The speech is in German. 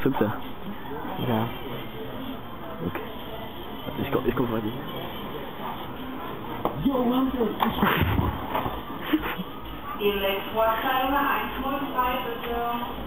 Filmt er? Ja. Okay. Ich guck weiter. Elektroabteilung 103 bitte.